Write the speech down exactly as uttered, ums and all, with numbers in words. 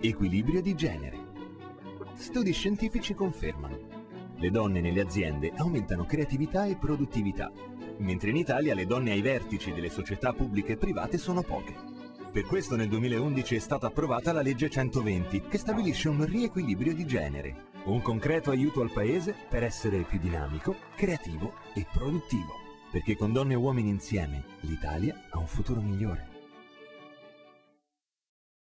Equilibrio di genere. Studi scientifici confermano: le donne nelle aziende aumentano creatività e produttività, mentre in Italia le donne ai vertici delle società pubbliche e private sono poche. Per questo nel duemilaundici è stata approvata la legge centoventi, che stabilisce un riequilibrio di genere, un concreto aiuto al Paese per essere più dinamico, creativo e produttivo. Perché con donne e uomini insieme l'Italia ha un futuro migliore.